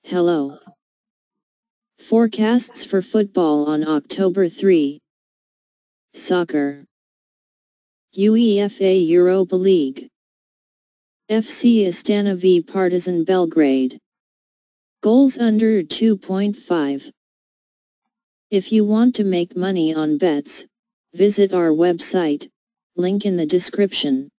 Hello. Forecasts for football on October 3. Soccer. UEFA Europa League. FC Astana v Partizan Belgrade. Goals under 2.5. If you want to make money on bets, visit our website, link in the description.